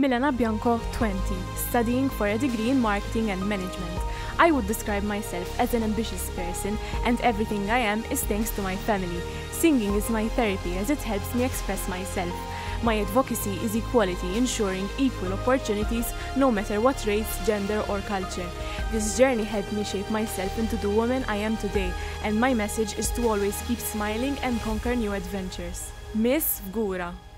Milena Bianco, 20, studying for a degree in marketing and management. I would describe myself as an ambitious person, and everything I am is thanks to my family. Singing is my therapy as it helps me express myself. My advocacy is equality, ensuring equal opportunities no matter what race, gender or culture. This journey helped me shape myself into the woman I am today, and my message is to always keep smiling and conquer new adventures. Miss Fgura.